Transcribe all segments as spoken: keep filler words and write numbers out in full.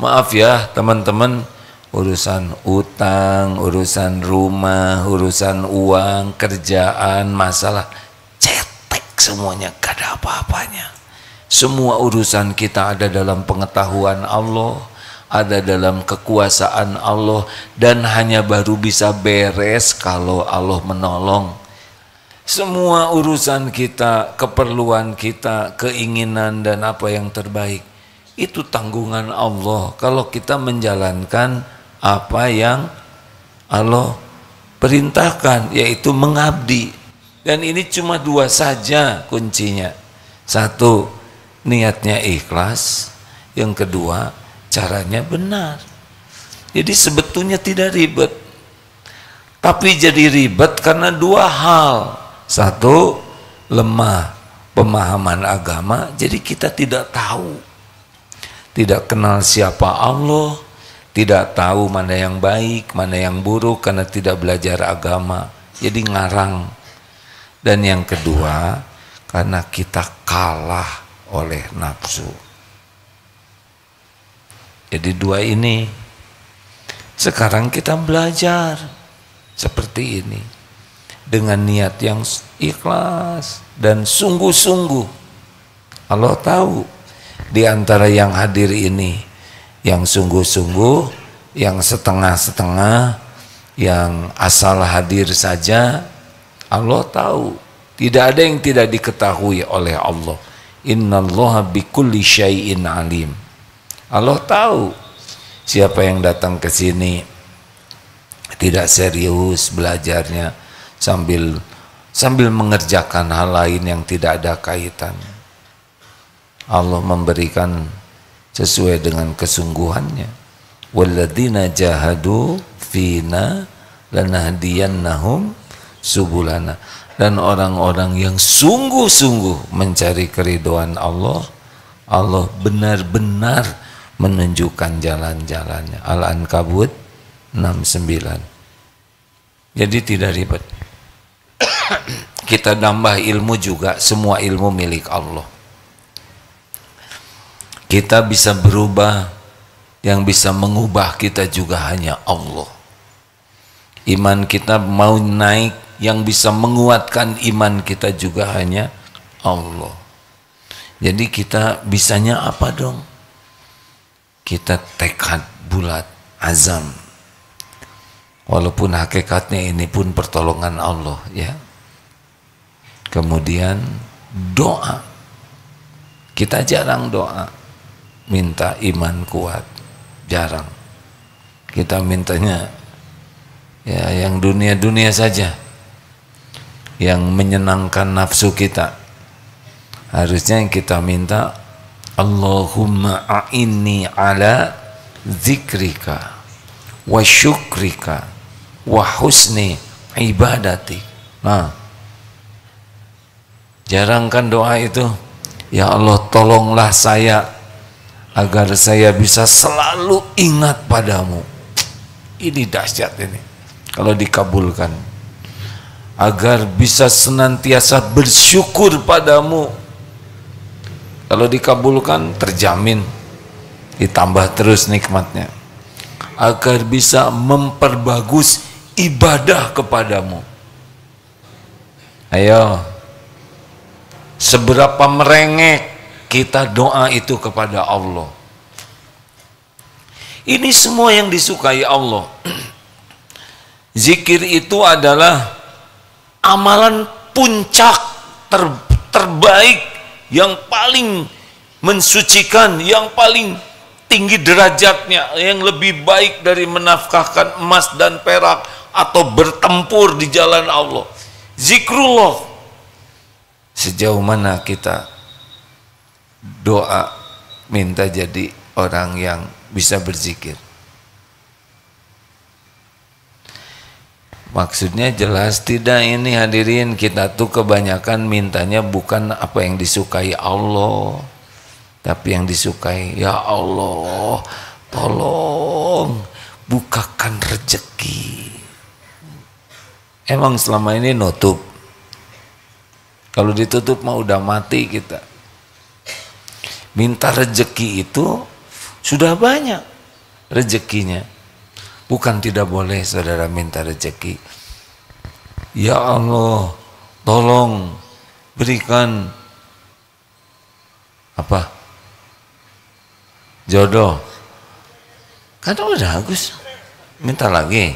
Maaf ya teman-teman, urusan utang, urusan rumah, urusan uang, kerjaan, masalah, cetek semuanya, gak ada apa-apanya. Semua urusan kita ada dalam pengetahuan Allah, ada dalam kekuasaan Allah, dan hanya baru bisa beres kalau Allah menolong. Semua urusan kita, keperluan kita, keinginan dan apa yang terbaik, itu tanggungan Allah kalau kita menjalankan apa yang Allah perintahkan, yaitu mengabdi. Dan ini cuma dua saja kuncinya. Satu, niatnya ikhlas. Yang kedua, caranya benar. Jadi sebetulnya tidak ribet, tapi jadi ribet karena dua hal. Satu, lemah pemahaman agama, jadi kita tidak tahu, tidak kenal siapa Allah, tidak tahu mana yang baik, mana yang buruk karena tidak belajar agama, jadi ngarang. Dan yang kedua, karena kita kalah oleh nafsu. Jadi dua ini. Sekarang kita belajar seperti ini dengan niat yang ikhlas dan sungguh-sungguh. Allah tahu di antara yang hadir ini, yang sungguh-sungguh, yang setengah-setengah, yang asal hadir saja, Allah tahu. Tidak ada yang tidak diketahui oleh Allah. Innallaha bikulli syai'in alim. Allah tahu siapa yang datang ke sini tidak serius belajarnya, sambil sambil mengerjakan hal lain yang tidak ada kaitan. Allah memberikan sesuai dengan kesungguhannya. Walladzina jahadu fina lanahdiyannahum subulana. Dan orang-orang yang sungguh-sungguh mencari keridhaan Allah, Allah benar-benar menunjukkan jalan-jalannya. Al-Ankabut enam puluh sembilan. Jadi tidak ribet. Kita nambah ilmu juga, semua ilmu milik Allah. Kita bisa berubah, yang bisa mengubah kita juga hanya Allah. Iman kita mau naik, yang bisa menguatkan iman kita juga hanya Allah. Jadi kita bisanya apa dong? Kita tekad bulat, azam. Walaupun hakikatnya ini pun pertolongan Allah ya. Kemudian doa. Kita jarang doa minta iman kuat, jarang. Kita mintanya ya yang dunia-dunia saja, yang menyenangkan nafsu kita. Harusnya yang kita minta, Allahumma a'inni ala zikrika wa syukrika wa husni ibadati. Nah, jarang kan doa itu. Ya Allah, tolonglah saya agar saya bisa selalu ingat padamu. Ini dahsyat ini kalau dikabulkan. Agar bisa senantiasa bersyukur padamu. Kalau dikabulkan terjamin ditambah terus nikmatnya. Agar bisa memperbagus ibadah kepadamu. Ayo, seberapa merengek kita doa itu kepada Allah. Ini semua yang disukai Allah. Zikir itu adalah amalan puncak ter, terbaik, yang paling mensucikan, yang paling tinggi derajatnya, yang lebih baik dari menafkahkan emas dan perak atau bertempur di jalan Allah. Zikrullah. Sejauh mana kita doa minta jadi orang yang bisa berzikir? Maksudnya jelas tidak ini hadirin, kita tuh kebanyakan mintanya bukan apa yang disukai Allah, tapi yang disukai, ya Allah tolong bukakan rezeki. Emang selama ini nutup? Kalau ditutup mah udah mati kita. Minta rezeki itu sudah banyak. rezekinya. Bukan tidak boleh saudara minta rezeki. Ya Allah, tolong berikan apa? Jodoh. Kan udah Agus, minta lagi.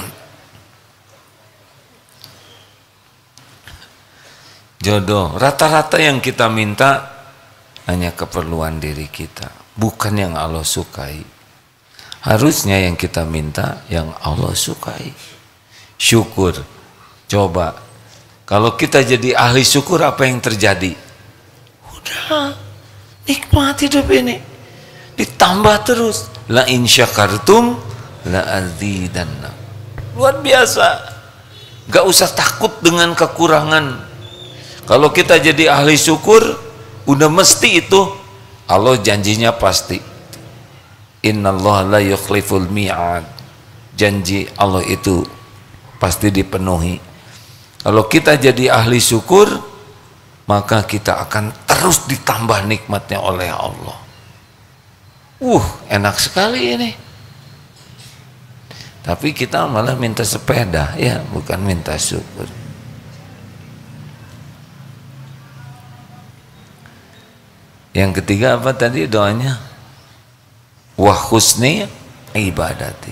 Jodoh, rata-rata yang kita minta hanya keperluan diri kita, bukan yang Allah sukai. Harusnya yang kita minta yang Allah sukai. Syukur. Coba kalau kita jadi ahli syukur, apa yang terjadi? Udah nikmat hidup ini, ditambah terus. La in syakartum la azidanna. Luar biasa. Gak usah takut dengan kekurangan. Kalau kita jadi ahli syukur, udah mesti itu Allah janjinya pasti. Innallaha la yukhliful mi'ad. Janji Allah itu pasti dipenuhi. Kalau kita jadi ahli syukur, maka kita akan terus ditambah nikmatnya oleh Allah. Uh, enak sekali ini. Tapi kita malah minta sepeda, ya, bukan minta syukur. Yang ketiga apa tadi doanya? Wa husni ibadati.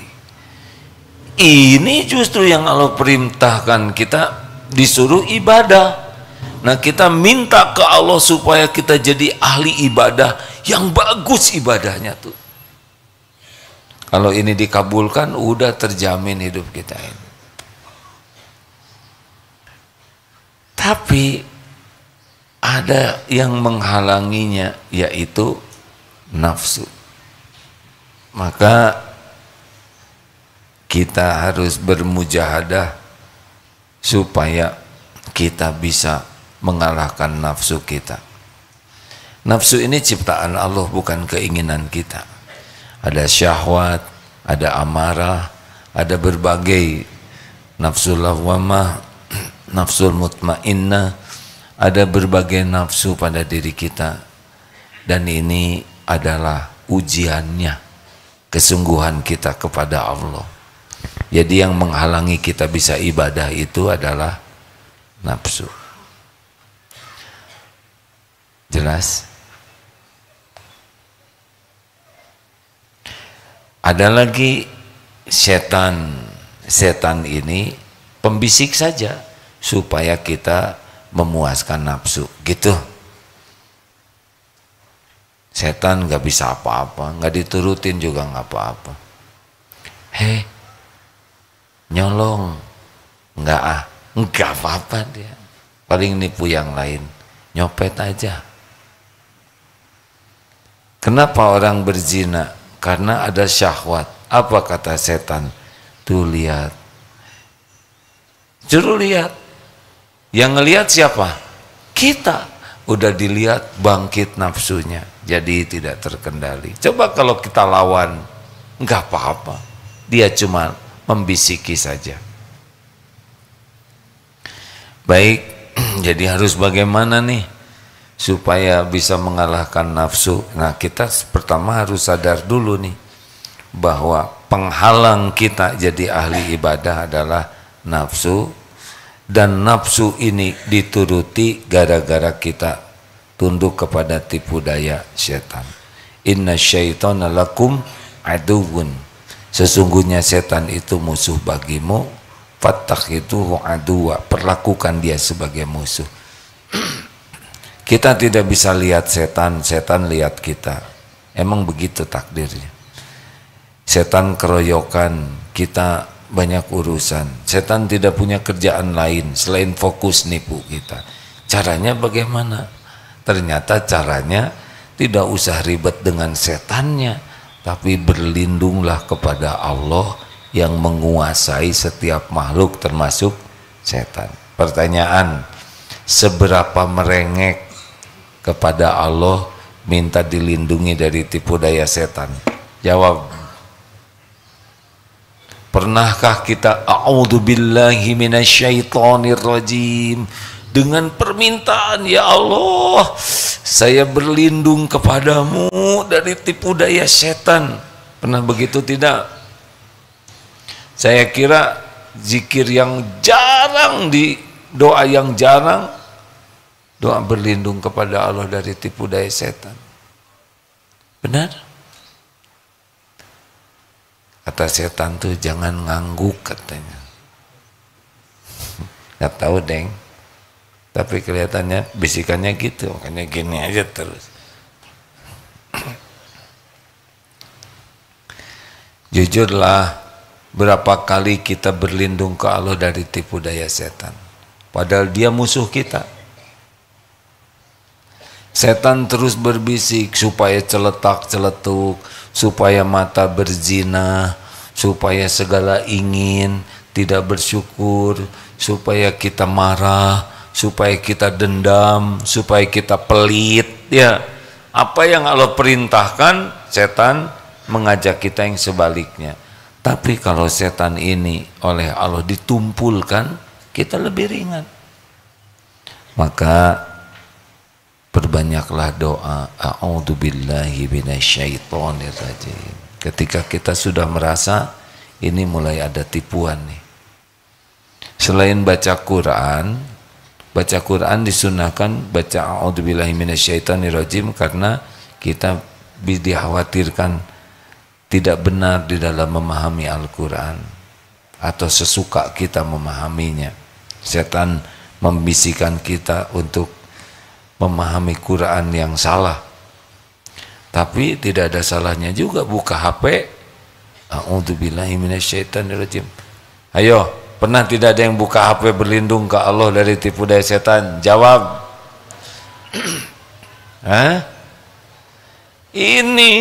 Ini justru yang Allah perintahkan kita disuruh ibadah. Nah, kita minta ke Allah supaya kita jadi ahli ibadah yang bagus ibadahnya tuh. Kalau ini dikabulkan, udah terjamin hidup kita ini. Tapi ada yang menghalanginya, yaitu nafsu. Maka kita harus bermujahadah supaya kita bisa mengalahkan nafsu kita. Nafsu ini ciptaan Allah, bukan keinginan kita. Ada syahwat, ada amarah, ada berbagai nafsu lawwamah, nafsul mutmainnah, ada berbagai nafsu pada diri kita. Dan ini adalah ujiannya, kesungguhan kita kepada Allah. Jadi yang menghalangi kita bisa ibadah itu adalah nafsu. Jelas? Ada lagi setan. Setan ini pembisik saja supaya kita memuaskan nafsu, gitu. Setan gak bisa apa-apa, gak diturutin juga gak apa-apa. Hei, nyolong, enggak ah, enggak apa-apa dia. Paling nipu yang lain, nyopet aja. Kenapa orang berzina? Karena ada syahwat. Apa kata setan? Tuh lihat, suruh lihat. Yang ngelihat siapa? Kita. Udah dilihat, bangkit nafsunya, jadi tidak terkendali. Coba kalau kita lawan, enggak apa-apa. Dia cuma membisiki saja. Baik, jadi harus bagaimana nih supaya bisa mengalahkan nafsu? Nah, kita pertama harus sadar dulu nih bahwa penghalang kita jadi ahli ibadah adalah nafsu, dan nafsu ini dituruti gara-gara kita tunduk kepada tipu daya setan. Inna syaitana lakum aduwwun. Sesungguhnya setan itu musuh bagimu, fattakhidhuhu aduwwa, perlakukan dia sebagai musuh. Kita tidak bisa lihat setan, setan lihat kita. Emang begitu takdirnya. Setan keroyokan, kita banyak urusan. Setan tidak punya kerjaan lain selain fokus nipu kita. Caranya bagaimana? Ternyata caranya tidak usah ribet dengan setannya, tapi berlindunglah kepada Allah yang menguasai setiap makhluk termasuk setan. Pertanyaan, seberapa merengek kepada Allah minta dilindungi dari tipu daya setan? Jawab. Pernahkah kita a'udzubillahi minasyaitonirrajim dengan permintaan, ya Allah, saya berlindung kepadamu dari tipu daya setan? Pernah begitu tidak? Saya kira zikir yang jarang, di doa yang jarang, doa berlindung kepada Allah dari tipu daya setan. Benar? Kata setan tuh jangan ngangguk katanya. Gak tahu deng, tapi kelihatannya bisikannya gitu, makanya gini aja terus. Jujurlah, berapa kali kita berlindung ke Allah dari tipu daya setan, padahal dia musuh kita. Setan terus berbisik supaya celetak-celetuk, supaya mata berzina, supaya segala ingin, tidak bersyukur, supaya kita marah, supaya kita dendam, supaya kita pelit. Ya, apa yang Allah perintahkan, setan mengajak kita yang sebaliknya. Tapi kalau setan ini oleh Allah ditumpulkan, kita lebih ringan. Maka perbanyaklah doa, a'udzubillahi minasyaitonirrajim. Ketika kita sudah merasa ini mulai ada tipuan nih. Selain baca Quran, baca Quran disunahkan baca a'udzubillahi minasyaitonirrajim karena kita dikhawatirkan tidak benar di dalam memahami Al-Quran atau sesuka kita memahaminya. Setan membisikkan kita untuk memahami Quran yang salah. Tapi tidak ada salahnya juga buka H P, a'udzubillahi minasyaitonirrajim. Ayo, pernah tidak ada yang buka H P berlindung ke Allah dari tipu daya setan? Jawab. Hah? Ini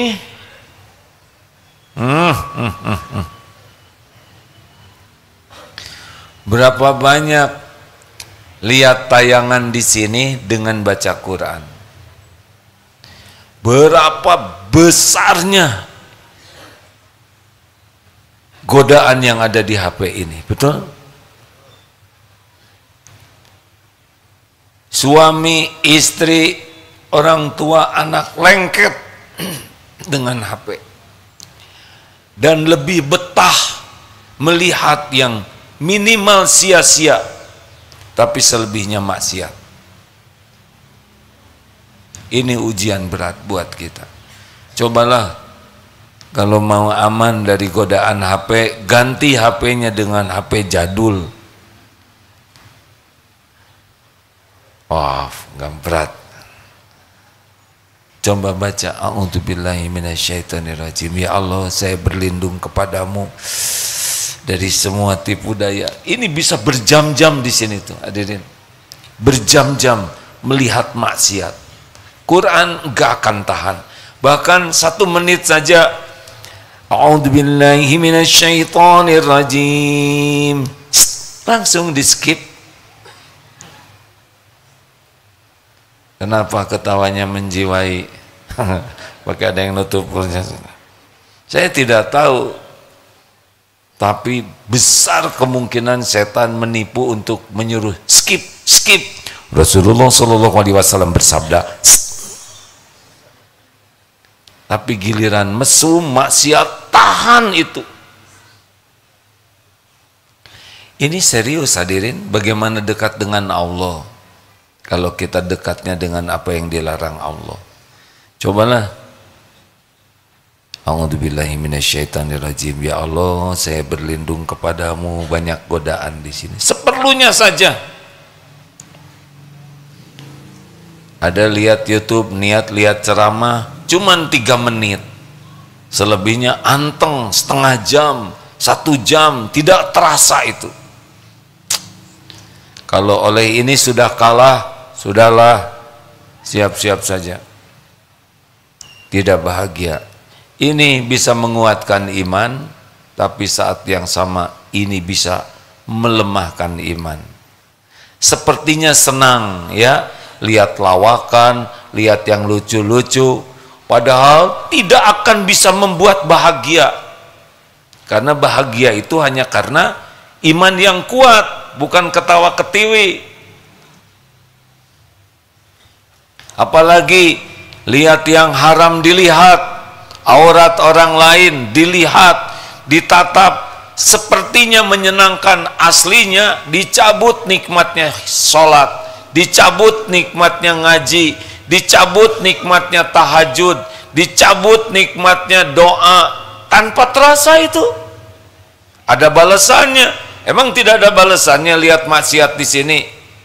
Hmm, hmm, hmm, hmm. Berapa banyak lihat tayangan di sini dengan baca Quran? Berapa besarnya godaan yang ada di H P ini, betul? Suami, istri, orang tua, anak lengket dengan H P. Dan lebih betah melihat yang minimal sia-sia, tapi selebihnya maksiat. Ini ujian berat buat kita. Cobalah kalau mau aman dari godaan H P, ganti H P-nya dengan H P jadul. Wah, nggak berat. Coba baca a'udzubillahi minasyaitonirrajim. Ya Allah, saya berlindung kepadamu dari semua tipu daya. Ini bisa berjam-jam di sini tuh, hadirin. Berjam-jam melihat maksiat. Quran enggak akan tahan. Bahkan satu menit saja a'udzubillahi minasyaitonirrajim, langsung di skip. Kenapa ketawanya menjiwai? Pakai ada yang nutup. Saya tidak tahu, tapi besar kemungkinan setan menipu untuk menyuruh skip, skip. Rasulullah Shallallahu Alaihi Wasallam bersabda, tapi giliran mesum maksiat tahan itu. Ini serius hadirin, bagaimana dekat dengan Allah kalau kita dekatnya dengan apa yang dilarang Allah. Cobalah. A'udzubillahi minasyaitonirrajim. Ya Allah, saya berlindung kepadamu, banyak godaan di sini. Seperlunya saja. Ada lihat YouTube, niat lihat ceramah, cuman tiga menit. Selebihnya anteng, setengah jam, satu jam, tidak terasa itu. Kalau oleh ini sudah kalah, sudahlah, siap-siap saja. Tidak bahagia. Ini bisa menguatkan iman, tapi saat yang sama ini bisa melemahkan iman. Sepertinya senang ya, lihat lawakan, lihat yang lucu-lucu, padahal tidak akan bisa membuat bahagia. Karena bahagia itu hanya karena iman yang kuat, bukan ketawa ketiwi. Apalagi lihat yang haram dilihat, aurat orang lain dilihat, ditatap, sepertinya menyenangkan, aslinya dicabut nikmatnya sholat, dicabut nikmatnya ngaji, dicabut nikmatnya tahajud, dicabut nikmatnya doa, tanpa terasa itu ada balasannya. Emang tidak ada balasannya lihat maksiat di sini?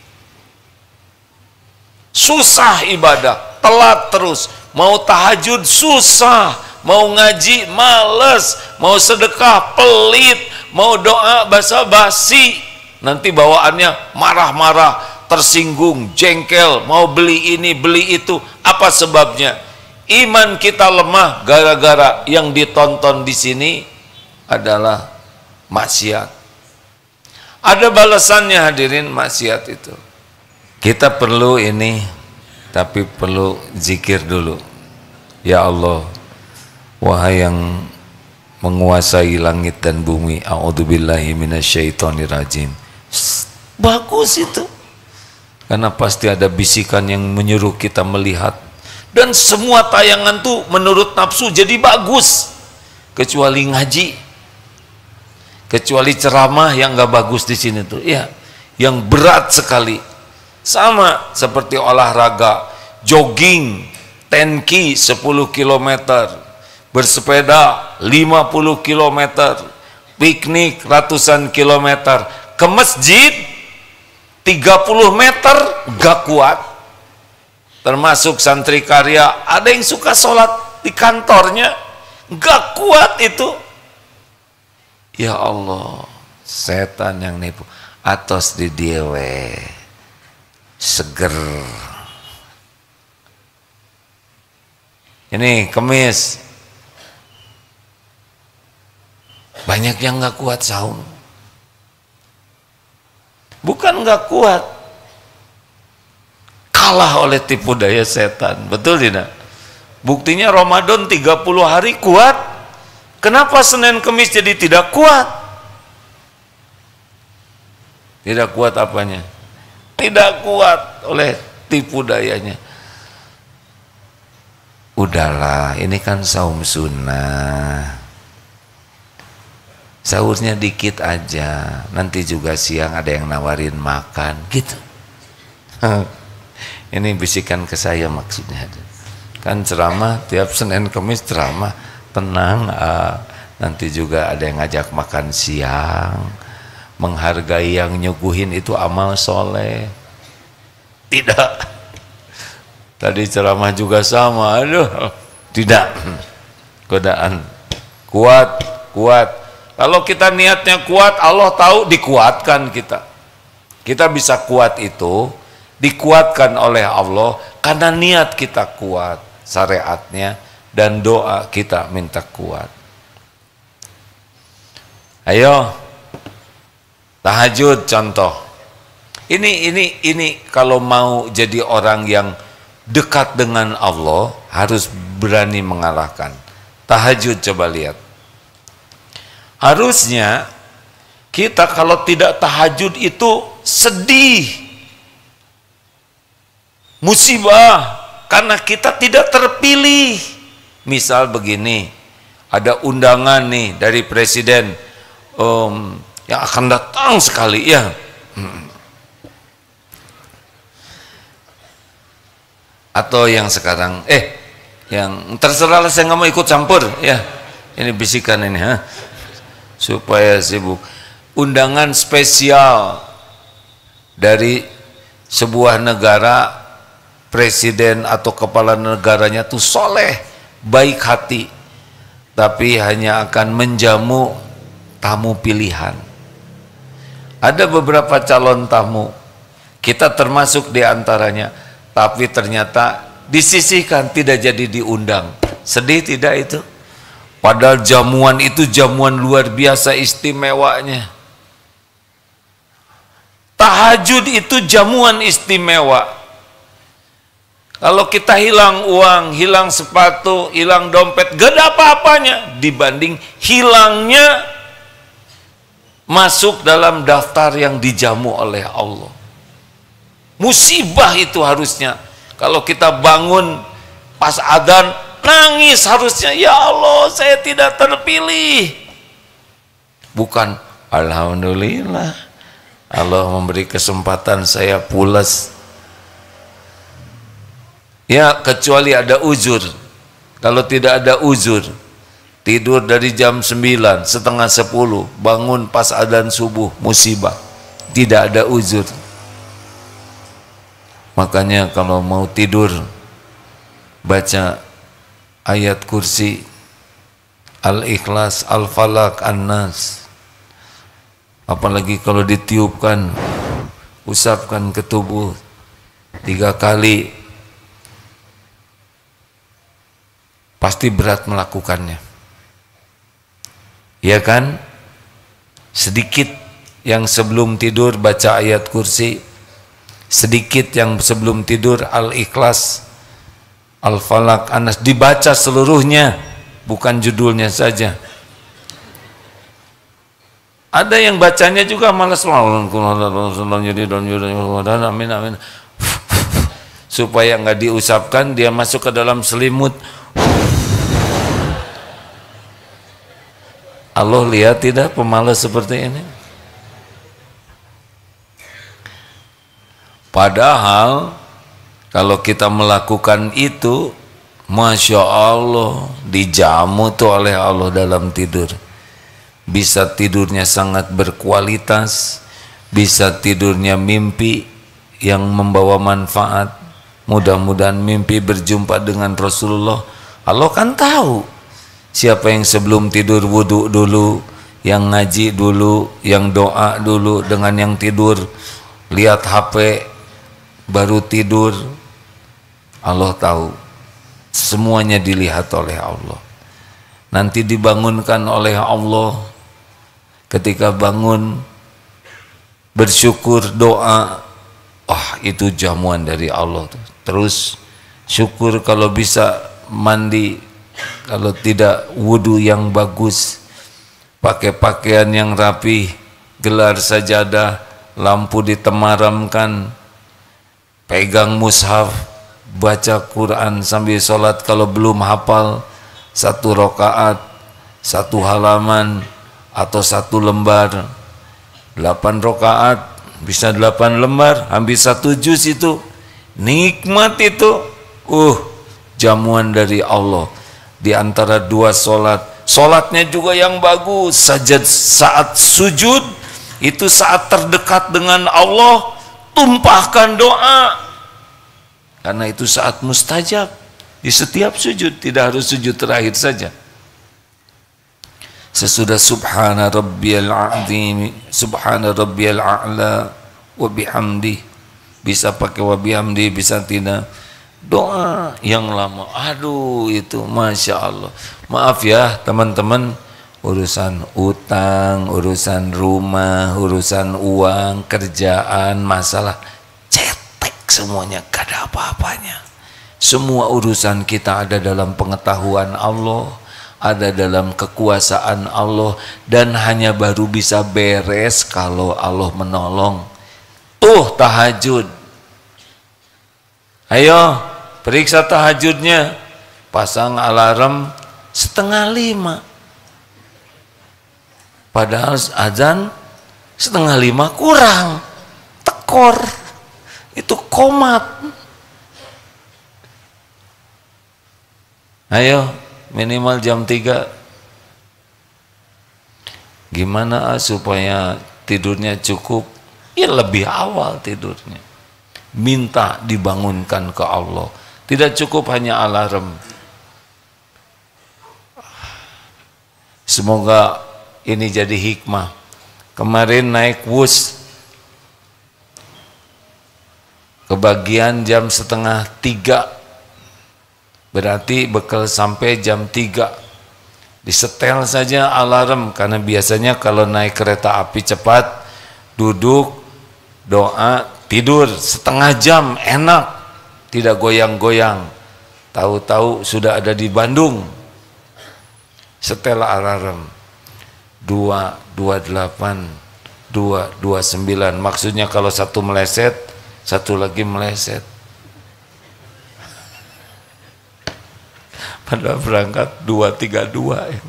Susah ibadah, telat terus, mau tahajud susah, mau ngaji males, mau sedekah pelit, mau doa basa-basi, nanti bawaannya marah-marah, tersinggung, jengkel, mau beli ini beli itu. Apa sebabnya? Iman kita lemah gara-gara yang ditonton di sini adalah maksiat. Ada balasannya hadirin maksiat itu. Kita perlu ini, tapi perlu zikir dulu. Ya Allah, wahai yang menguasai langit dan bumi, a'udzubillahi minasyaitonirrajim. Bagus itu. Karena pasti ada bisikan yang menyuruh kita melihat. Dan semua tayangan tuh menurut nafsu jadi bagus. Kecuali ngaji. Kecuali ceramah yang gak bagus di sini tuh. Ya, yang berat sekali. Sama seperti olahraga, jogging, tenki sepuluh kilometer, bersepeda lima puluh kilometer, piknik ratusan kilometer, ke masjid tiga puluh meter gak kuat. Termasuk santri karya, ada yang suka sholat di kantornya, gak kuat itu. Ya Allah, setan yang nipu. Atos di diewe seger. Ini kemis, banyak yang gak kuat saum. Bukan gak kuat, kalah oleh tipu daya setan. Betul tidak? Buktinya Ramadan tiga puluh hari kuat. Kenapa Senin Kemis jadi tidak kuat? Tidak kuat apanya? Tidak kuat oleh tipu dayanya. Udahlah, ini kan saum sunnah, sahurnya dikit aja, nanti juga siang ada yang nawarin makan gitu. Ini bisikan ke saya maksudnya. Kan ceramah tiap Senin Kemis ceramah, tenang, uh, nanti juga ada yang ngajak makan siang. Menghargai yang nyuguhin itu amal soleh. Tidak. Tadi ceramah juga sama, aduh, tidak. Godaan. Kuat, kuat. Kalau kita niatnya kuat, Allah tahu dikuatkan kita. Kita bisa kuat itu dikuatkan oleh Allah karena niat kita kuat, syariatnya, dan doa kita minta kuat. Ayo, tahajud contoh. Ini ini ini kalau mau jadi orang yang dekat dengan Allah harus berani mengalahkan. Tahajud coba lihat. Harusnya kita kalau tidak tahajud itu sedih, musibah, karena kita tidak terpilih. Misal begini, ada undangan nih dari presiden um, yang akan datang sekali ya. Hmm. Atau yang sekarang, eh, yang terserah saya nggak mau ikut campur ya. Ini bisikan ini, ha? Supaya sibuk. Undangan spesial dari sebuah negara, presiden atau kepala negaranya tuh soleh, baik hati, tapi hanya akan menjamu tamu pilihan. Ada beberapa calon tamu, kita termasuk di antaranya, tapi ternyata disisihkan, tidak jadi diundang. Sedih tidak itu? Padahal jamuan itu jamuan luar biasa istimewanya. Tahajud itu jamuan istimewa. Kalau kita hilang uang, hilang sepatu, hilang dompet, gak ada apa-apanya dibanding hilangnya masuk dalam daftar yang dijamu oleh Allah. Musibah itu harusnya. Kalau kita bangun pas adzan nangis harusnya, ya Allah saya tidak terpilih. Bukan alhamdulillah Allah memberi kesempatan saya pulas. Ya kecuali ada uzur. Kalau tidak ada uzur, tidur dari jam sembilan, setengah sepuluh, bangun pas adzan subuh, musibah. Tidak ada uzur. Makanya kalau mau tidur, baca ayat kursi, Al-Ikhlas, Al-Falaq, An-Nas. Apalagi kalau ditiupkan, usapkan ke tubuh tiga kali, pasti berat melakukannya. Ya kan? Sedikit yang sebelum tidur baca ayat kursi, sedikit yang sebelum tidur Al-Ikhlas, Al-Falaq, An-Nas, dibaca seluruhnya, bukan judulnya saja. Ada yang bacanya juga malas, amin amin, supaya nggak diusapkan, dia masuk ke dalam selimut. Allah lihat tidak pemalas seperti ini? Padahal kalau kita melakukan itu, Masya Allah, dijamu tuh oleh Allah dalam tidur. Bisa tidurnya sangat berkualitas, bisa tidurnya mimpi yang membawa manfaat. Mudah-mudahan mimpi berjumpa dengan Rasulullah. Allah kan tahu siapa yang sebelum tidur wudhu dulu, yang ngaji dulu, yang doa dulu, dengan yang tidur lihat H P baru tidur. Allah tahu, semuanya dilihat oleh Allah. Nanti dibangunkan oleh Allah, ketika bangun bersyukur, doa, wah itu jamuan dari Allah tuh. Terus syukur kalau bisa mandi, kalau tidak wudhu yang bagus, pakai pakaian yang rapi, gelar sajadah, lampu ditemaramkan, pegang mushaf, baca Quran sambil sholat. Kalau belum hafal, satu rakaat, satu halaman atau satu lembar, delapan rakaat bisa delapan lembar, hampir satu juz itu. Nikmat itu, uh jamuan dari Allah. Di antara dua sholat, sholatnya juga yang bagus. Sajad saat sujud itu saat terdekat dengan Allah, tumpahkan doa, karena itu saat mustajab di setiap sujud, tidak harus sujud terakhir saja. Sesudah subhana rabbiyal azim, subhana rabbiyal a'la wa bihamdi, bisa pakai wa bihamdi, bisa tidak. Doa yang lama, aduh itu Masya Allah. Maaf ya teman-teman, urusan utang, urusan rumah, urusan uang, kerjaan, masalah, cetek semuanya, gak ada apa-apanya. Semua urusan kita ada dalam pengetahuan Allah, ada dalam kekuasaan Allah, dan hanya baru bisa beres kalau Allah menolong. Tuh tahajud, ayo periksa tahajudnya, pasang alarm setengah lima, padahal azan setengah lima kurang, tekor, itu komat. Ayo minimal jam tiga. Gimana supaya tidurnya cukup? Ya lebih awal tidurnya, minta dibangunkan ke Allah. Tidak cukup hanya alarm. Semoga ini jadi hikmah. Kemarin naik wus, kebagian jam setengah tiga, berarti bekal sampai jam tiga. Disetel saja alarm, karena biasanya kalau naik kereta api cepat, duduk, doa, tidur setengah jam, enak, tidak goyang-goyang. Tahu-tahu sudah ada di Bandung. Setel alarm dua dua delapan, dua dua sembilan. Maksudnya kalau satu meleset, satu lagi meleset. pada berangkat dua tiga dua ya.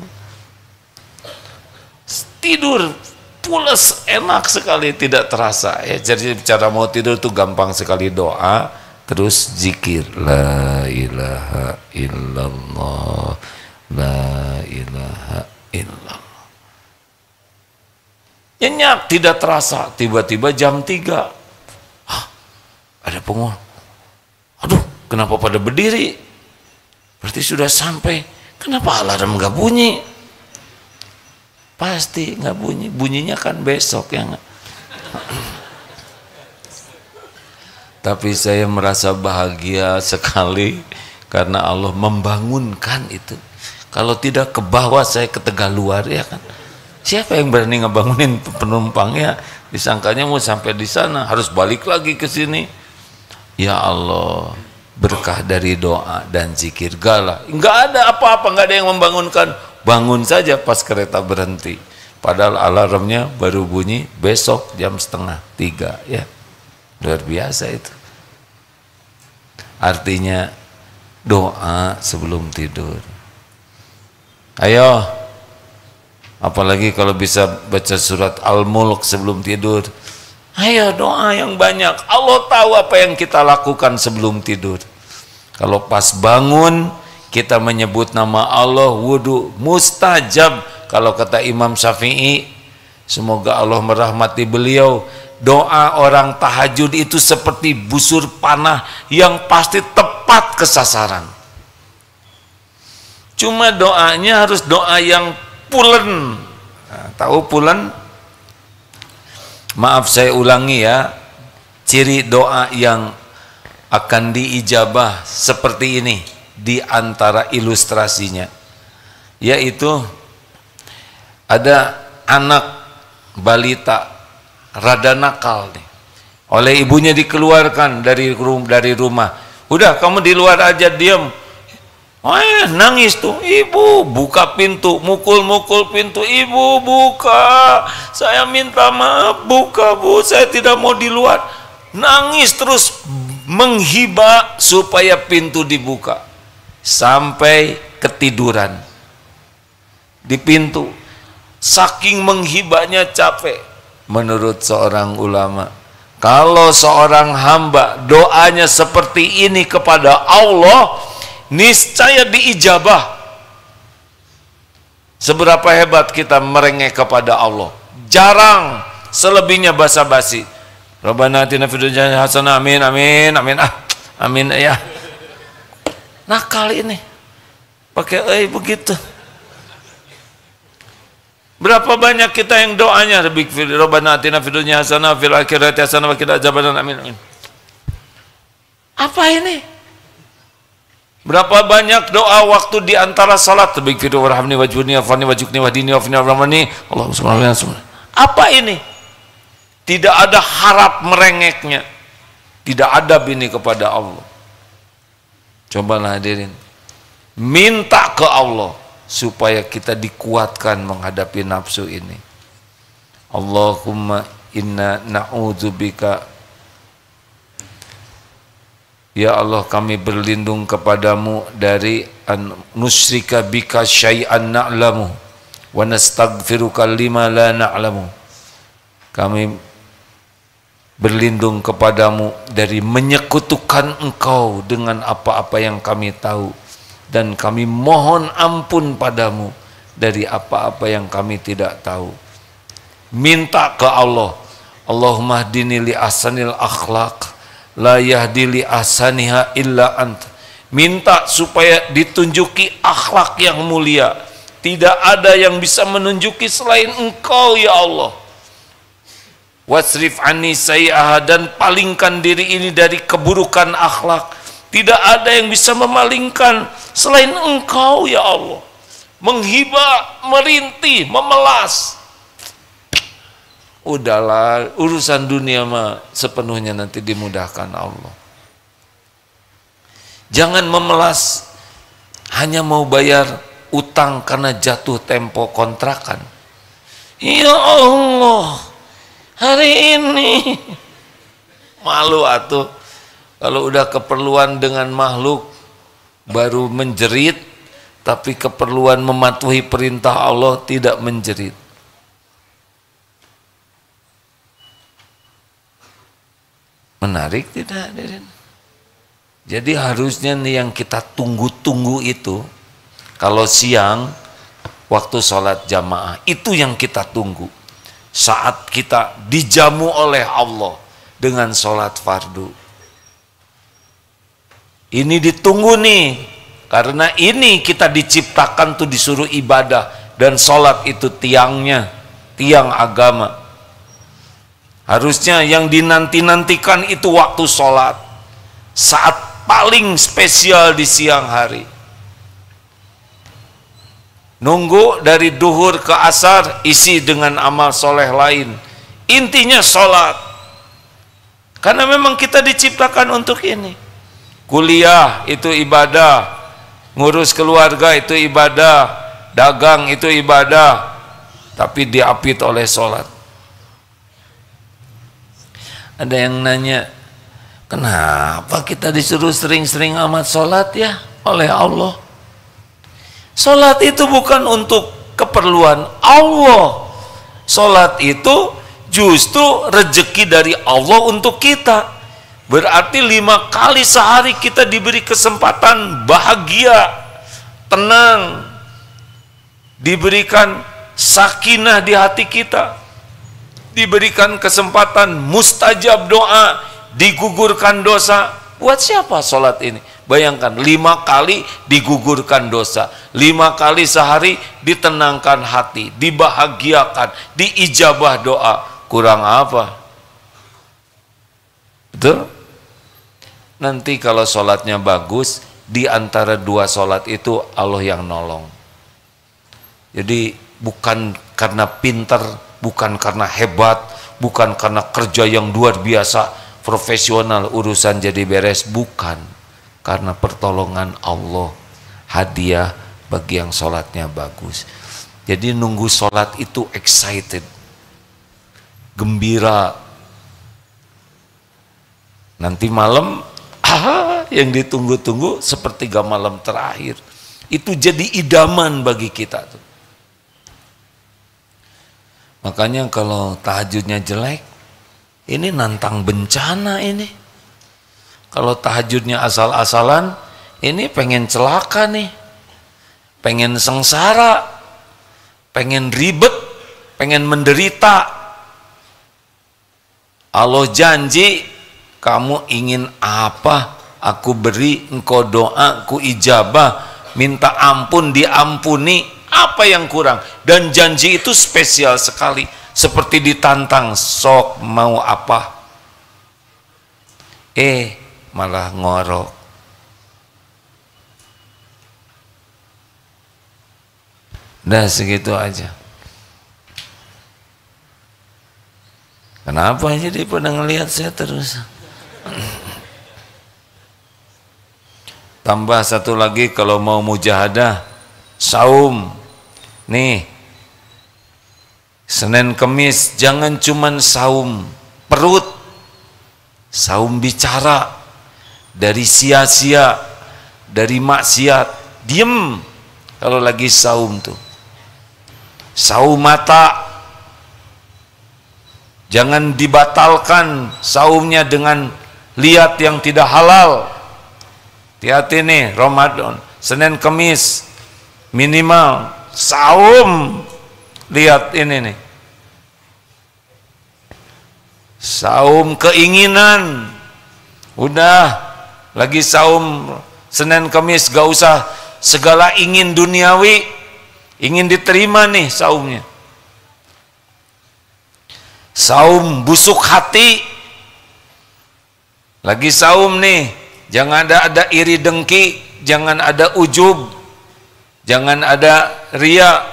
Tidur pulas enak sekali, tidak terasa ya. Jadi cara mau tidur tuh gampang sekali, doa terus zikir la ilaha illallah la ilaha illallah. Nyenyak, tidak terasa, tiba-tiba jam tiga. Hah, ada penghuni. Aduh, kenapa pada berdiri? Berarti sudah sampai. Kenapa alarm nggak bunyi? Pasti nggak bunyi. Bunyinya kan besok ya nggak? Tapi saya merasa bahagia sekali karena Allah membangunkan itu. Kalau tidak ke bawah, saya ke Tegaluar ya kan. Siapa yang berani ngebangunin penumpangnya? Disangkanya mau sampai di sana, harus balik lagi ke sini. Ya Allah, berkah dari doa dan zikir. Galah, nggak ada apa-apa, nggak ada yang membangunkan. Bangun saja pas kereta berhenti. Padahal alarmnya baru bunyi besok jam setengah tiga ya. Luar biasa itu. Artinya doa sebelum tidur. Ayo, apalagi kalau bisa baca surat Al-Mulk sebelum tidur. Ayo doa yang banyak. Allah tahu apa yang kita lakukan sebelum tidur. Kalau pas bangun kita menyebut nama Allah, wudu mustajab. Kalau kata Imam Syafi'i, semoga Allah merahmati beliau, doa orang tahajud itu seperti busur panah yang pasti tepat ke sasaran. Cuma doanya harus doa yang pulen. Nah, tahu pulen? Maaf saya ulangi ya, ciri doa yang akan diijabah seperti ini di antara ilustrasinya, yaitu ada anak balita rada nakal nih, oleh ibunya dikeluarkan dari rum dari rumah. Udah kamu di luar aja diam. Oh ya, nangis tuh, ibu buka pintu, mukul-mukul pintu, ibu buka, saya minta maaf, buka bu, saya tidak mau di luar. Nangis terus menghibah supaya pintu dibuka, sampai ketiduran di pintu. Saking menghibahnya capek. Menurut seorang ulama, kalau seorang hamba doanya seperti ini kepada Allah, niscaya diijabah. Seberapa hebat kita merengek kepada Allah. Jarang, selebihnya basa-basi. Rabbana atina fid dunya hasanah, amin amin amin ah amin ya. Nakal ini. Pakai eh begitu. Berapa banyak kita yang doanya Rabbana atina fid dunya hasanah fil akhirati hasanah wa qina adzabannar, amin amin. Apa ini? Berapa banyak doa waktu di antara salat, tabiqfiru warhamni wajhurni wafani wajukni wahdini wafini warhamni Allahumma shalli ala Muhammad. Apa ini? Tidak ada harap merengeknya, tidak adab ini kepada Allah. Cobalah hadirin, minta ke Allah supaya kita dikuatkan menghadapi nafsu ini. Allahumma inna na'udzubika, ya Allah kami berlindung kepadamu dari an nusyrika bika syai'an na'lamu wa nastaghfiruka lima la na'lamu. Kami berlindung kepadamu dari menyekutukan engkau dengan apa-apa yang kami tahu, dan kami mohon ampun padamu dari apa-apa yang kami tidak tahu. Minta ke Allah, Allahumma hdini li ahsanil akhlaq la yahdi li ahsaniha illa anta. Minta supaya ditunjuki akhlak yang mulia, tidak ada yang bisa menunjuki selain engkau ya Allah. Wasrif anni sayyi'aha, dan palingkan diri ini dari keburukan akhlak. Tidak ada yang bisa memalingkan selain engkau ya Allah. Menghibah, merintih, memelas. Udahlah, urusan dunia mah sepenuhnya nanti dimudahkan Allah. Jangan memelas hanya mau bayar utang karena jatuh tempo kontrakan. Ya Allah, hari ini malu atuh. Kalau udah keperluan dengan makhluk baru menjerit, tapi keperluan mematuhi perintah Allah tidak menjerit. Menarik tidak hadirin? Jadi harusnya nih yang kita tunggu-tunggu itu, kalau siang waktu sholat jamaah, itu yang kita tunggu. Saat kita dijamu oleh Allah dengan sholat fardu. Ini ditunggu nih, karena ini kita diciptakan tuh disuruh ibadah, dan sholat itu tiangnya, tiang agama. Harusnya yang dinanti-nantikan itu waktu sholat, saat paling spesial di siang hari. Nunggu dari duhur ke asar, isi dengan amal soleh lain. Intinya sholat, karena memang kita diciptakan untuk ini. Kuliah itu ibadah, ngurus keluarga itu ibadah, dagang itu ibadah, tapi diapit oleh sholat. Ada yang nanya, kenapa kita disuruh sering-sering amat sholat ya oleh Allah? Sholat itu bukan untuk keperluan Allah. Sholat itu justru rezeki dari Allah untuk kita. Berarti lima kali sehari kita diberi kesempatan bahagia, tenang, diberikan sakinah di hati kita, diberikan kesempatan mustajab doa, digugurkan dosa. Buat siapa sholat ini? Bayangkan, lima kali digugurkan dosa, lima kali sehari ditenangkan hati, dibahagiakan, diijabah doa. Kurang apa? Betul? Nanti kalau sholatnya bagus, di antara dua sholat itu Allah yang nolong. Jadi bukan karena pintar, bukan karena hebat, bukan karena kerja yang luar biasa, profesional urusan jadi beres, bukan. Karena pertolongan Allah, hadiah bagi yang sholatnya bagus. Jadi nunggu sholat itu excited, gembira. Nanti malam, ah, yang ditunggu-tunggu sepertiga malam terakhir. Itu jadi idaman bagi kita tuh. Makanya kalau tahajudnya jelek, ini nantang bencana ini. Kalau tahajudnya asal-asalan, ini pengen celaka nih, pengen sengsara, pengen ribet, pengen menderita. Allah janji, kamu ingin apa, aku beri, engkau doa, aku ijabah, minta ampun, diampuni. Apa yang kurang? Dan janji itu spesial sekali, seperti ditantang, sok mau apa? Eh, malah ngorok. Dah segitu aja. Kenapa jadi pada ngelihat saya terus? Tambah satu lagi, kalau mau mujahadah, saum. Nih, Senin Kemis jangan cuman saum perut, saum bicara, dari sia-sia, dari maksiat, diem kalau lagi saum tuh. Saum mata, jangan dibatalkan saumnya dengan lihat yang tidak halal. Hati-hati nih, Ramadan, Senin Kemis minimal saum, lihat ini nih, saum keinginan. Udah lagi saum Senin Kemis, gak usah segala ingin duniawi, ingin diterima nih saumnya. Saum busuk hati, lagi saum nih, jangan ada ada iri dengki, jangan ada ujub, jangan ada ria.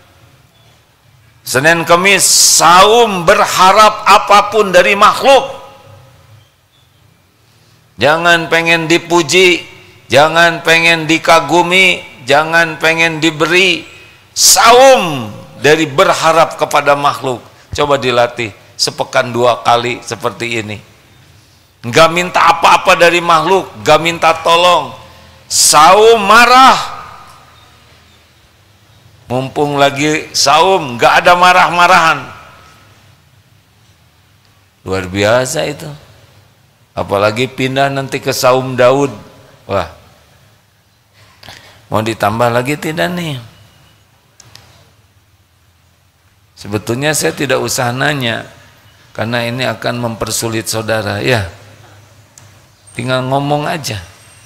Senin Kemis saum berharap apapun dari makhluk. Jangan pengen dipuji, jangan pengen dikagumi, jangan pengen diberi. Saum dari berharap kepada makhluk. Coba dilatih sepekan dua kali seperti ini. Gak minta apa-apa dari makhluk, gak minta tolong. Saum marah, mumpung lagi saum, nggak ada marah-marahan. Luar biasa itu. Apalagi pindah nanti ke saum Daud. Wah, mau ditambah lagi tidak nih? Sebetulnya saya tidak usah nanya, karena ini akan mempersulit saudara. Ya, tinggal ngomong aja.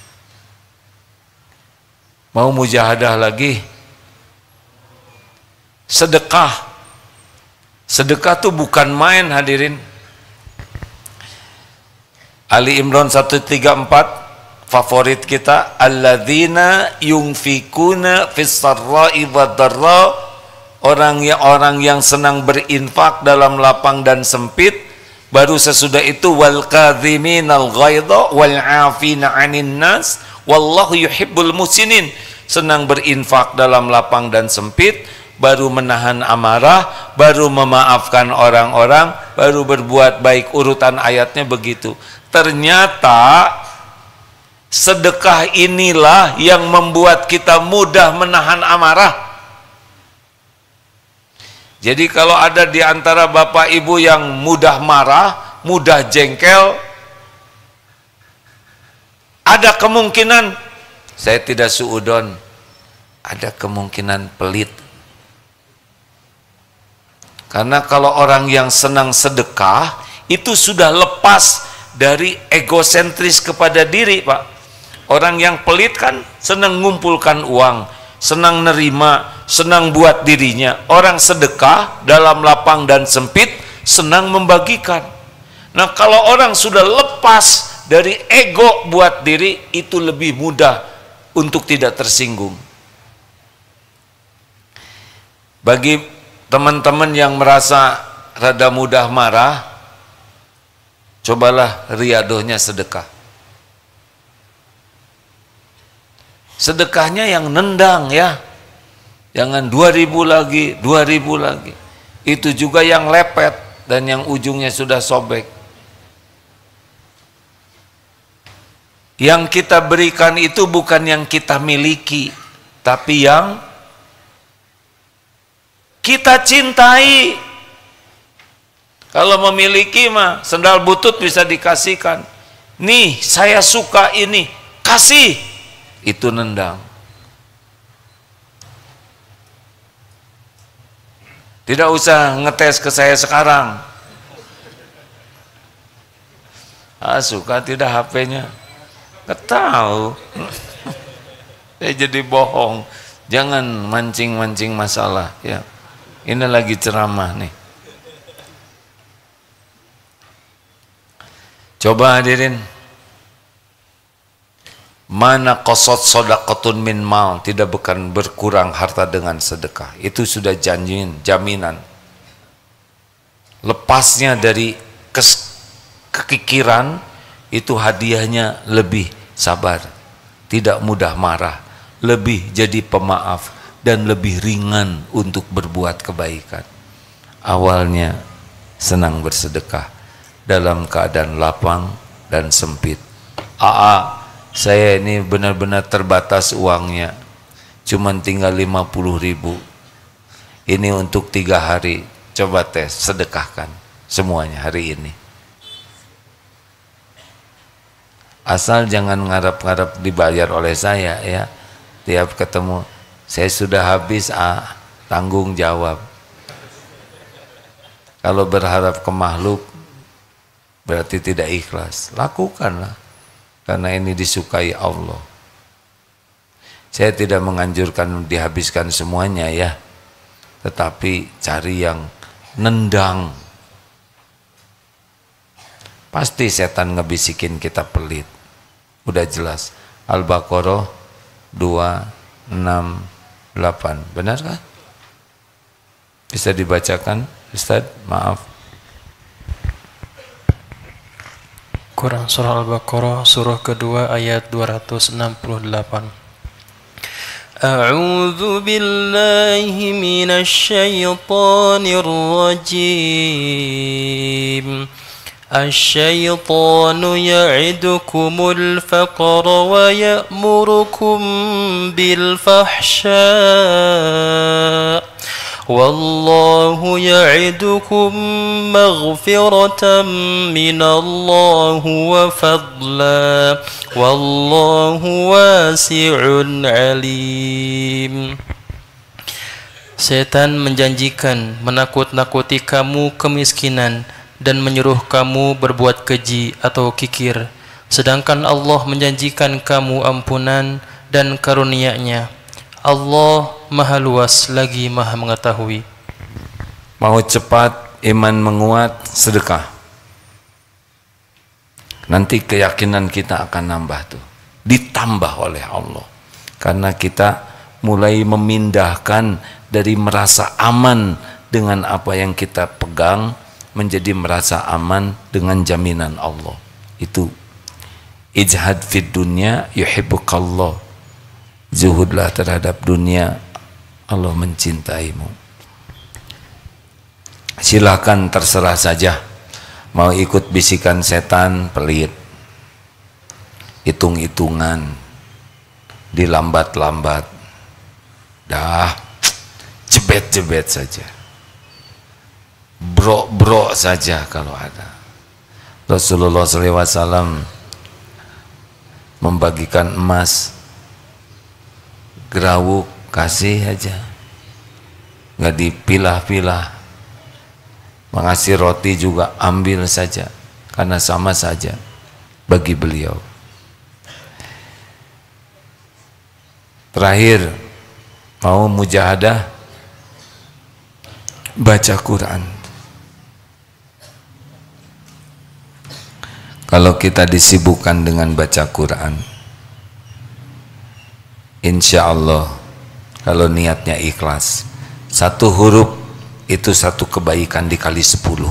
Mau mujahadah lagi? Sedekah. Sedekah tuh bukan main, hadirin. Ali Imran seratus tiga puluh empat, favorit kita, alladzina yunfikuna fis sarra'i wad-dharra, orang yang orang yang senang berinfak dalam lapang dan sempit. Baru sesudah itu wal kadhiminal ghaidha wal 'afina 'anil nas wallahu yuhibbul muhsinin, senang berinfak dalam lapang dan sempit, baru menahan amarah, baru memaafkan orang-orang, baru berbuat baik. Urutan ayatnya begitu. Ternyata sedekah inilah yang membuat kita mudah menahan amarah. Jadi kalau ada di antara bapak ibu yang mudah marah, mudah jengkel, ada kemungkinan, saya tidak suudon, ada kemungkinan pelit. Karena kalau orang yang senang sedekah itu sudah lepas dari egosentris kepada diri, Pak. Orang yang pelit kan senang ngumpulkan uang, senang nerima, senang buat dirinya. Orang sedekah dalam lapang dan sempit senang membagikan. Nah, kalau orang sudah lepas dari ego buat diri, itu lebih mudah untuk tidak tersinggung. Bagi teman-teman yang merasa rada mudah marah, cobalah riadohnya sedekah. Sedekahnya yang nendang ya. Jangan dua ribu lagi, dua ribu lagi. Itu juga yang lepet dan yang ujungnya sudah sobek. Yang kita berikan itu bukan yang kita miliki, tapi yang kita cintai. Kalau memiliki mah sendal butut bisa dikasihkan. Nih, saya suka ini, kasih. Itu nendang. Tidak usah ngetes ke saya sekarang. Ah, suka tidak H P-nya? Nggak tahu. Saya jadi bohong. Jangan mancing-mancing masalah ya. Ini lagi ceramah nih. Coba hadirin, mana qasad shadaqatun min mal, tidak bukan berkurang harta dengan sedekah. Itu sudah janjin, jaminan. Lepasnya dari kes, kekikiran, itu hadiahnya lebih sabar, tidak mudah marah, lebih jadi pemaaf, dan lebih ringan untuk berbuat kebaikan. Awalnya senang bersedekah dalam keadaan lapang dan sempit. Aa, saya ini benar-benar terbatas uangnya, cuman tinggal lima puluh ribu. Ini untuk tiga hari, coba tes, sedekahkan semuanya hari ini. Asal jangan ngarap-ngarap dibayar oleh saya ya. Tiap ketemu, saya sudah habis, ah, tanggung jawab. Kalau berharap ke makhluk berarti tidak ikhlas. Lakukanlah, karena ini disukai Allah. Saya tidak menganjurkan dihabiskan semuanya ya, tetapi cari yang nendang. Pasti setan ngebisikin kita pelit. Udah jelas. Al-Baqarah dua enam delapan. Benar kan? Bisa dibacakan Ustaz? Maaf. Quran Surah Al-Baqarah surah kedua ayat dua ratus enam puluh delapan. A'udzu billahi minasy syaithanir rajim. الشيطان يعدكم الفقر ويأمركم بالفحشاء والله يعدكم مغفرة من الله وفضلا والله واسع عليم. Setan menjanjikan menakut-nakuti kamu kemiskinan dan menyuruh kamu berbuat keji atau kikir, sedangkan Allah menjanjikan kamu ampunan dan karunia-Nya. Allah Maha Luas lagi Maha Mengetahui. Mau cepat iman menguat, sedekah. Nanti keyakinan kita akan nambah tuh, ditambah oleh Allah, karena kita mulai memindahkan dari merasa aman dengan apa yang kita pegang menjadi merasa aman dengan jaminan Allah. Itu ijhad fid dunya yuhibbukallah. Zuhudlah terhadap dunia, Allah mencintaimu. Silakan, terserah saja. Mau ikut bisikan setan, pelit, hitung-hitungan, dilambat-lambat, dah jebet-jebet saja, brok-brok saja kalau ada. Rasulullah shallallahu alaihi wasallam membagikan emas, gerawuk, kasih aja, nggak dipilah-pilah. Mengasih roti juga ambil saja, karena sama saja bagi beliau. Terakhir, mau mujahadah, baca Quran. Kalau kita disibukkan dengan baca Quran, insya Allah, kalau niatnya ikhlas, satu huruf itu satu kebaikan dikali sepuluh.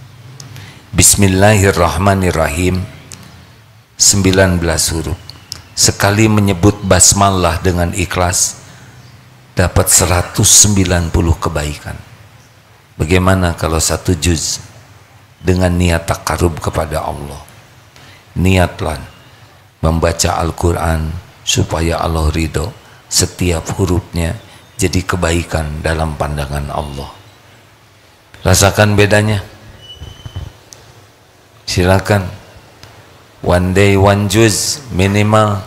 Bismillahirrahmanirrahim, sembilan belas huruf. Sekali menyebut basmalah dengan ikhlas, dapat seratus sembilan puluh kebaikan. Bagaimana kalau satu juz dengan niat takarub kepada Allah? Niatlah membaca Al-Quran supaya Allah ridho, setiap hurufnya jadi kebaikan dalam pandangan Allah. Rasakan bedanya? Silakan, one day one juz minimal.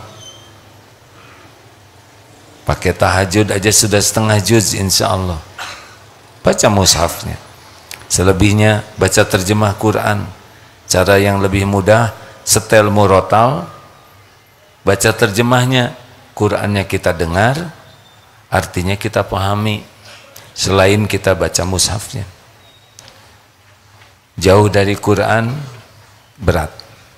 Pakai tahajud aja sudah setengah juz insya Allah. Baca mushafnya. Selebihnya baca terjemah Quran. Cara yang lebih mudah, setel murotal, baca terjemahnya, Qurannya kita dengar, artinya kita pahami, selain kita baca mushafnya. Jauh dari Quran berat,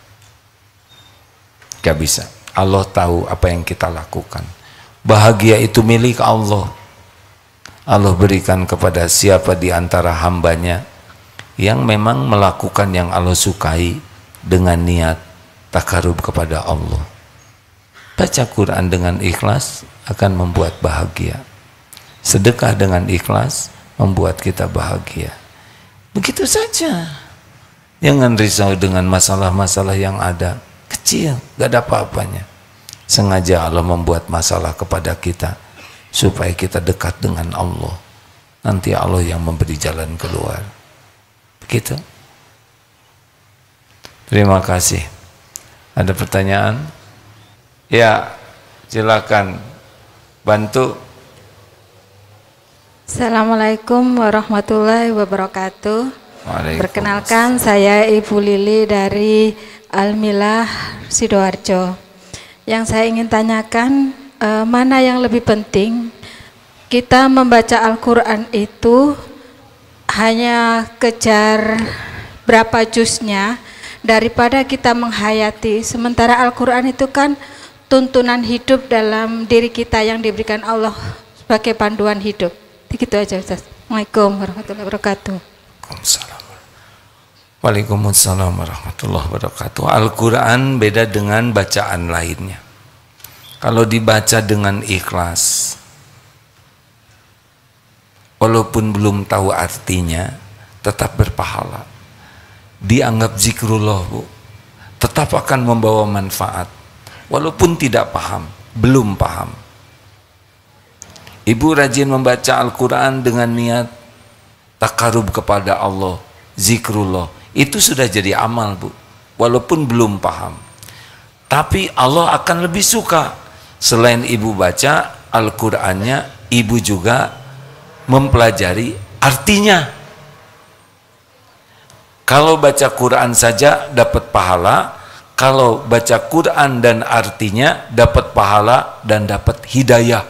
gak bisa. Allah tahu apa yang kita lakukan. Bahagia itu milik Allah. Allah berikan kepada siapa di antara hambanya yang memang melakukan yang Allah sukai dengan niat takarub kepada Allah. Baca Quran dengan ikhlas akan membuat bahagia. Sedekah dengan ikhlas membuat kita bahagia. Begitu saja. Jangan risau dengan masalah-masalah yang ada. Kecil, gak ada apa-apanya. Sengaja Allah membuat masalah kepada kita supaya kita dekat dengan Allah. Nanti Allah yang memberi jalan keluar. Begitu. Terima kasih. Ada pertanyaan? Ya, silakan bantu. Assalamualaikum warahmatullahi wabarakatuh. Perkenalkan, saya Ibu Lili dari Al-Milah Sidoarjo. Yang saya ingin tanyakan, eh, mana yang lebih penting, kita membaca Al-Quran itu hanya kejar berapa juznya daripada kita menghayati. Sementara Al-Quran itu kan tuntunan hidup dalam diri kita yang diberikan Allah sebagai panduan hidup. Begitu aja, Ustaz. Assalamualaikum warahmatullahi wabarakatuh. Waalaikumsalam warahmatullahi wabarakatuh. Al-Quran beda dengan bacaan lainnya. Kalau dibaca dengan ikhlas, walaupun belum tahu artinya, tetap berpahala. dianggap zikrullah, Bu, tetap akan membawa manfaat walaupun tidak paham, belum paham. Ibu rajin membaca Al-Quran dengan niat takarub kepada Allah, zikrullah, itu sudah jadi amal, Bu, walaupun belum paham. Tapi Allah akan lebih suka selain ibu baca Al-Qur'annya, ibu juga mempelajari artinya. Kalau baca Quran saja dapat pahala, kalau baca Quran dan artinya dapat pahala dan dapat hidayah.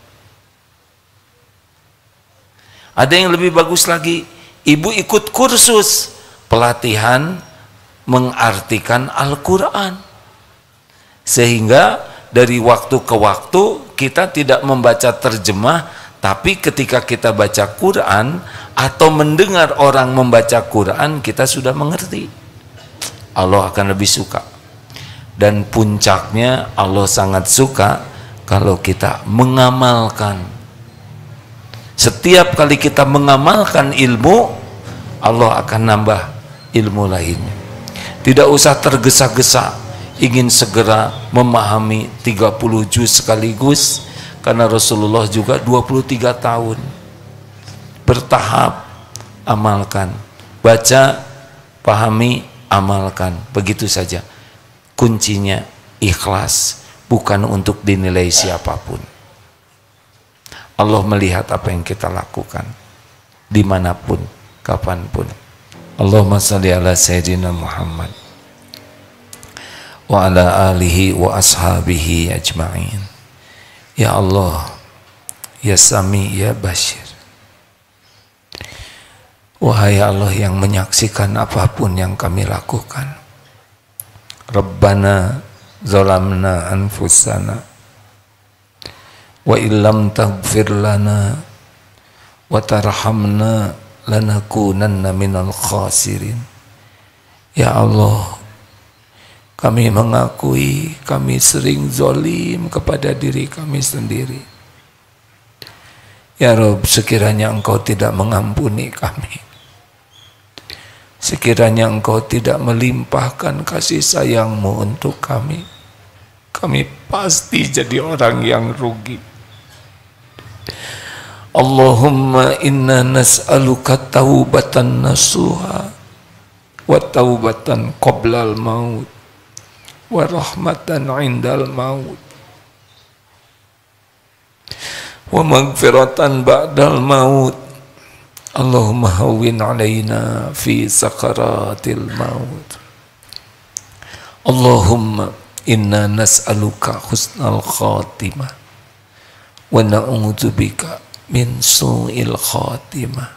Ada yang lebih bagus lagi, ibu ikut kursus pelatihan mengartikan Al-Quran, sehingga dari waktu ke waktu kita tidak membaca terjemah, tapi ketika kita baca Quran atau mendengar orang membaca Quran, kita sudah mengerti. Allah akan lebih suka. Dan puncaknya Allah sangat suka kalau kita mengamalkan. Setiap kali kita mengamalkan ilmu, Allah akan nambah ilmu lainnya. Tidak usah tergesa-gesa ingin segera memahami tiga puluh juz sekaligus, karena Rasulullah juga dua puluh tiga tahun. Bertahap, amalkan, baca, pahami, amalkan, begitu saja. Kuncinya ikhlas, bukan untuk dinilai siapapun. Allah melihat apa yang kita lakukan dimanapun, kapanpun. Allahumma salli ala Sayyidina Muhammad wa ala alihi wa ashabihi ajma'in. Ya Allah, ya Sami, ya Bashir, wahai Allah yang menyaksikan apapun yang kami lakukan. Rabbana zalamna anfusana wa illam taghfir lana wa tarhamna lanakunanna minal khasirin. Ya Allah, kami mengakui kami sering zalim kepada diri kami sendiri. Ya Rabb, sekiranya Engkau tidak mengampuni kami, sekiranya Engkau tidak melimpahkan kasih sayang-Mu untuk kami, kami pasti jadi orang yang rugi. Allahumma inna nas'aluka taubatan nasuha wa taubatan qoblal maut wa rahmatan indal maut wa magfiratan ba'dal maut. Allahumma hawwin alaina fi sakaratil maut. Allahumma inna nas'aluka husnal khatimah wa na'udzubika min su'il khatimah.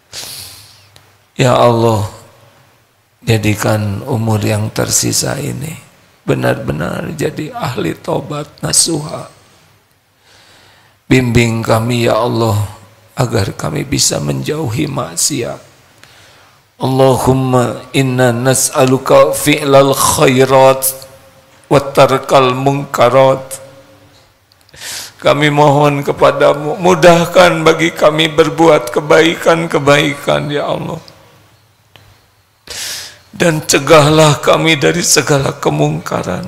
Ya Allah, jadikan umur yang tersisa ini benar-benar jadi ahli taubat nasuha. Bimbing kami ya Allah agar kami bisa menjauhi maksiat. Allahumma inna nas'aluka fi'lal khairat wa tarkal munkarat. Kami mohon kepadamu, mudahkan bagi kami berbuat kebaikan-kebaikan ya Allah, dan cegahlah kami dari segala kemungkaran.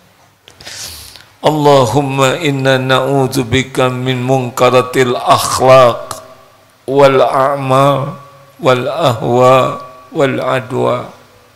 Allahumma inna na'udzubika min munkaratil akhlaq wal a'mal wal ahwa wal adwa.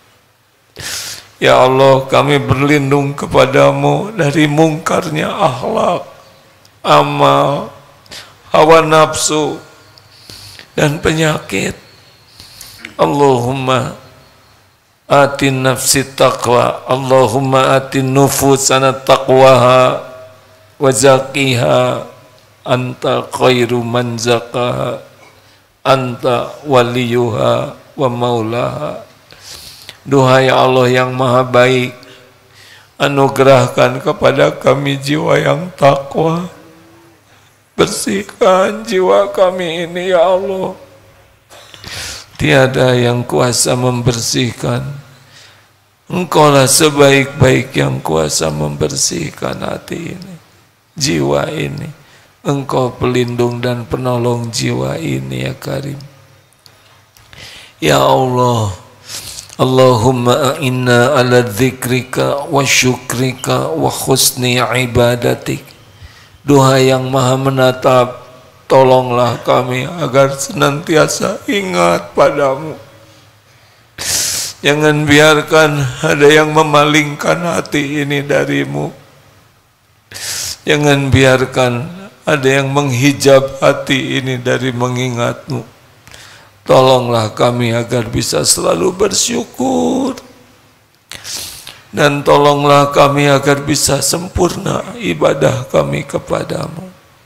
Ya Allah, kami berlindung kepadamu dari mungkarnya akhlak, amal, hawa nafsu, dan penyakit. Allahumma atin nafsi taqwa, Allahumma atin nufusana taqwaha wa zakiha anta khairu man zakaha anta waliyuha wa maulaha. Duhai Allah yang maha baik, anugerahkan kepada kami jiwa yang takwa. Bersihkan jiwa kami ini ya Allah. Tiada yang kuasa membersihkan. Engkaulah sebaik-baik yang kuasa membersihkan hati ini, jiwa ini. Engkau pelindung dan penolong jiwa ini ya Karim. Ya Allah, Allahumma a'inna ala dzikrika wa syukrika wa husni ibadatik. Doa yang maha menatap, tolonglah kami agar senantiasa ingat padamu. Jangan biarkan ada yang memalingkan hati ini darimu. Jangan biarkan ada yang menghijab hati ini dari mengingatmu. Tolonglah kami agar bisa selalu bersyukur. Dan tolonglah kami agar bisa sempurna ibadah kami kepadamu.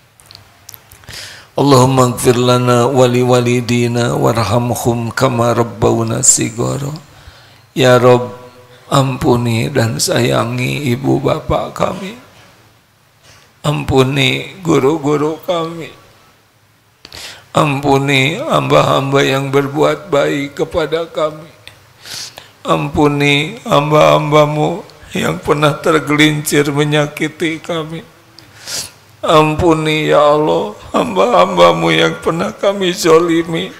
Allahumma ighfir lana wa li walidina warhamhum kama rabbawna shighara. Ya Rabb, ampuni dan sayangi ibu bapak kami. Ampuni guru-guru kami. Ampuni hamba-hamba yang berbuat baik kepada kami. Ampuni hamba-hambamu yang pernah tergelincir menyakiti kami. Ampuni ya Allah hamba-hambamu yang pernah kami zolimi,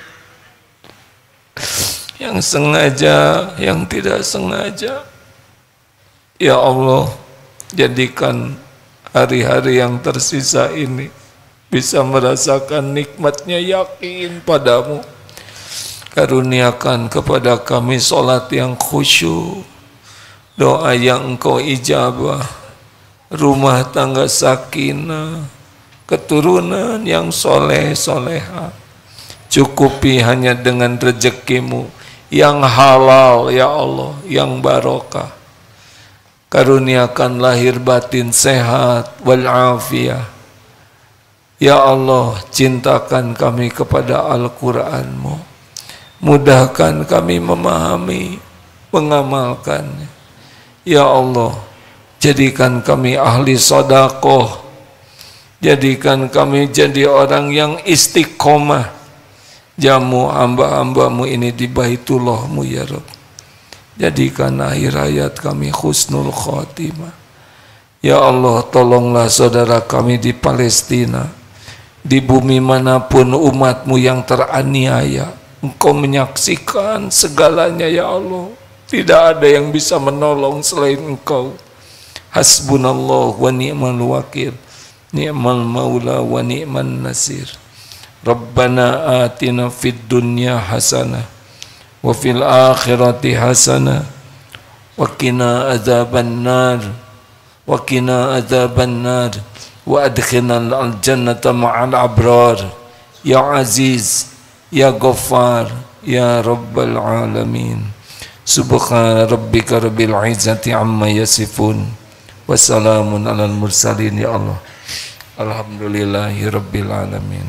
yang sengaja, yang tidak sengaja. Ya Allah, jadikan hari-hari yang tersisa ini bisa merasakan nikmatnya yakin padamu. Karuniakan kepada kami solat yang khusyuk, doa yang engkau ijabah, rumah tangga sakinah, keturunan yang soleh soleha. Cukupi hanya dengan rezekimu yang halal ya Allah, yang barokah. Karuniakan lahir batin sehat wal afiyah. Ya Allah, cintakan kami kepada Al-Qur'an-Mu. Mudahkan kami memahami, mengamalkannya. Ya Allah, jadikan kami ahli sedekah. Jadikan kami jadi orang yang istiqomah. Jamu hamba-hambamu ini di Baitullah-Mu ya Rabb. Jadikan akhir hayat kami husnul khotimah. Ya Allah, tolonglah saudara kami di Palestina. Di bumi manapun umat-Mu yang teraniaya, Engkau menyaksikan segalanya ya Allah. Tidak ada yang bisa menolong selain Engkau. Hasbunallah wa ni'mal wakil, ni'mal maula wa ni'man nasir. Rabbana atina fid dunya hasanah wa fil akhirati hasanah wa qina adzaban nar wa qina adzaban nar wa adkhilna al jannata ma'al abrar. Ya Aziz, Ya Ghaffar, Ya Rabbal Alamin. Subhana rabbika rabbil izzati amma yasifun. Wassalamun alal mursalin ya Allah. Alhamdulillahi rabbil alamin.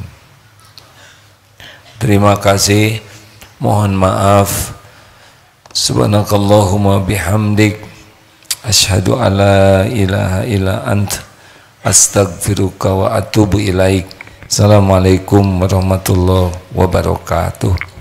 Terima kasih. Mohon maaf. Subhanakallahumma bihamdik. Asyhadu alla ilaha illa ant. Astaghfiruka wa atubu ilaik. Assalamualaikum warahmatullahi wabarakatuh.